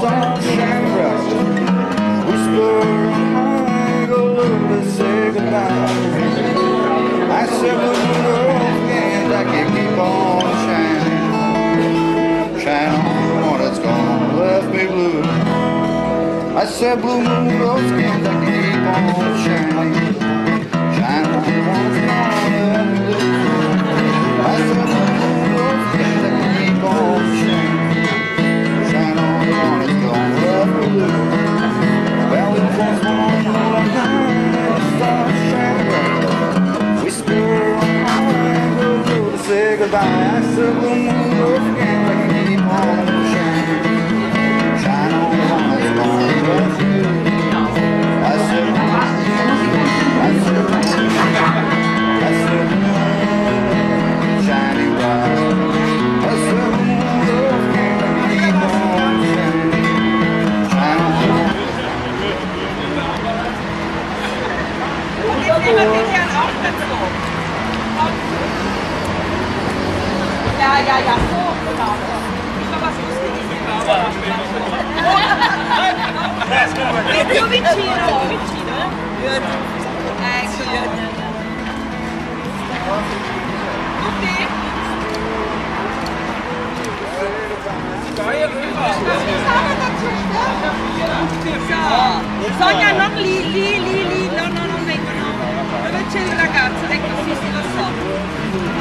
stars shine bright. Whisper a little to say goodbye. I said, blue moon and I can keep on shining. Shine on one that's gone, left me blue. I said, blue moon, those skins I can keep on shining. Shine on one that's gone, left me blue. I said, blue moon, those skins I can keep on shining. Shine on one that's gone, left me blue. Well, it was one night, the stars shine bright. Whisper on the blue to say goodbye. I said, blue moon, those skins I can keep on shining. Shine on one that's gone, left me blue. I said, shining bright. I said, blue moon, those skins I can keep on shining. Shine on one. Ja, so, genau. Immer was Lustiges. Più vicino. Ecco. Tutti? Sonia, non lì, no, non vengono. Dove c'è il ragazzo? Ecco, sì, lo so.